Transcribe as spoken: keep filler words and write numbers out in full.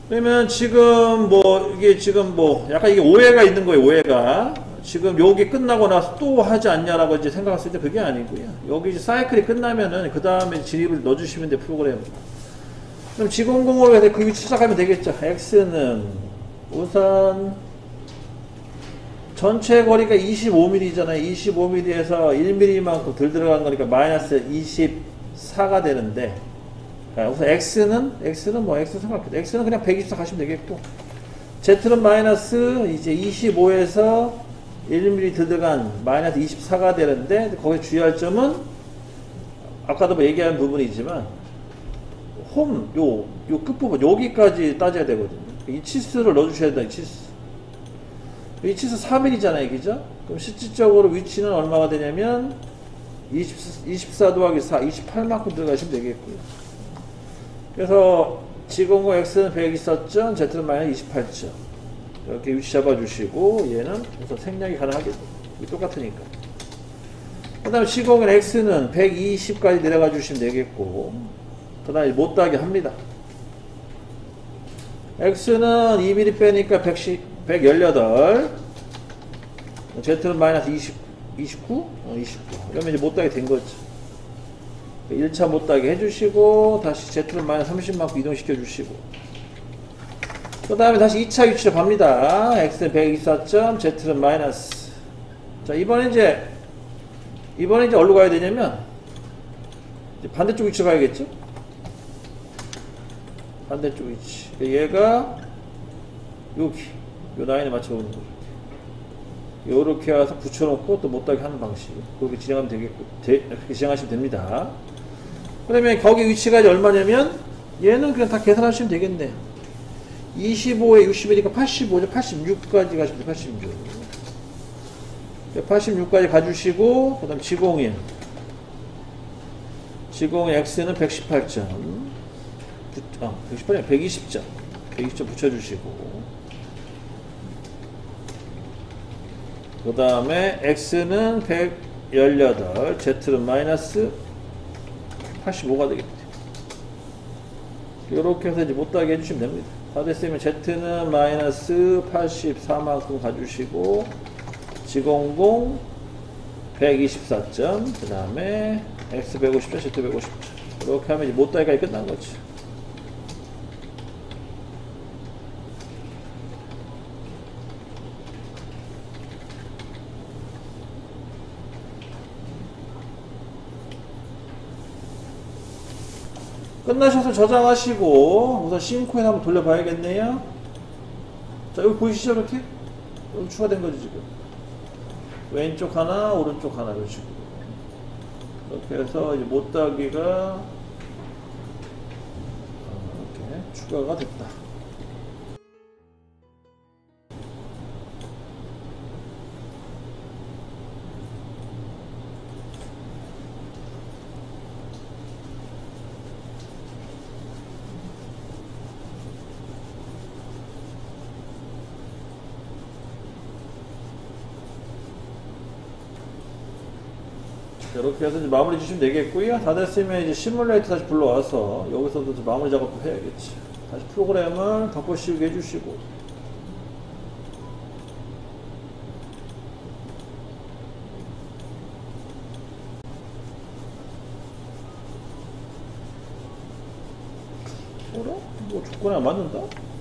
그러면 지금 뭐 이게 지금 뭐 약간 이게 오해가 있는 거예요. 오해가 지금 여기 끝나고 나서 또 하지 않냐라고 이제 생각했을 때 그게 아니고요. 여기 이제 사이클이 끝나면은 그 다음에 진입을 넣어주시면 돼 프로그램. 그럼 지공공으로 해서 그 위치 시작하면 되겠죠. x는 우선 전체 거리가 이십오 밀리미터잖아요. 이십오 밀리미터에서 일 밀리미터만큼 덜 들어간 거니까 마이너스 이십사가 되는데, 자, 우선 x는 x는 뭐 x 생각해도 x는 그냥 백이십사 가시면 되겠고, z는 마이너스 이제 이십오에서 일 밀리미터 더 들어간 마이너스 이십사가 되는데, 거기서 주의할 점은 아까도 뭐 얘기한 부분이지만 홈 요 요 끝부분 여기까지 따져야 되거든요. 이 치수를 넣어주셔야 된다. 이 치수. 이 치수 사 밀리미터잖아요, 그죠? 그럼 실질적으로 위치는 얼마가 되냐면 이십, 이십사 더하기 사, 이십팔만큼 들어가시면 되겠고요. 그래서 지공공 x는 백이십사 점, z는 마이너스 이십팔 점. 이렇게 위치 잡아주시고, 얘는 우선 생략이 가능하겠죠. 똑같으니까. 그 다음에 지공공 x는 백이십까지 내려가 주시면 되겠고, 그 다음에 못 따게 합니다. x는 이 밀리미터 빼니까 백십, 백십팔, z는 마이너스 이십, 이십구? 어, 이십구. 이러면 이제 못 따게 된 거죠. 일 차 못 따게 해주시고, 다시 z는 마이너스 삼십만큼 이동시켜 주시고, 그 다음에 다시 이 차 위치로 갑니다. x는 백이십사 점, z는 마이너스. 자, 이번에 이제, 이번에 이제 어디로 가야 되냐면, 이제 반대쪽 위치로 가야겠죠? 반대쪽 위치. 얘가, 여기, 요 라인에 맞춰오는 거죠. 요렇게 와서 붙여놓고 또 못하게 하는 방식. 그렇게 진행하면 되겠고, 되, 그렇게 진행하시면 됩니다. 그러면 거기 위치가 이제 얼마냐면, 얘는 그냥 다 계산하시면 되겠네요. 이십오에 육십이니까 팔십오죠. 팔십육까지 가시면 돼요. 팔십육. 팔십육까지 가주시고, 그 다음 지공일. 지공일 x는 백십팔 점. 부, 아, 백십팔이 아니라 백이십 점. 백이십 점 붙여주시고. 그 다음에 x는 백십팔, z는 마이너스 팔십오가 되겠죠. 이렇게 해서 이제 못하게 해주시면 됩니다. 다 됐으면 z는 마이너스 팔십사만큼 가주시고, 지공공 백이십사 점, 그 다음에 x 백오십 점, z 백오십 점. 이렇게 하면 이제 못다기까지 끝난 거죠. 끝나셔서 저장하시고 우선 싱크에 한번 돌려봐야겠네요. 자, 여기 보이시죠? 이렇게? 여기 추가된 거지 지금. 왼쪽 하나, 오른쪽 하나 이런 식으로. 이렇게 해서 이제 못따기가 이렇게 추가가 됐다. 이렇게 해서 이제 마무리 주시면 되겠고요. 다 됐으면 이제 시뮬레이터 다시 불러와서 여기서도 마무리 작업도 해야겠지. 다시 프로그램을 덮어 씌우게 해주시고. 어라? 뭐 조건이 안 맞는다?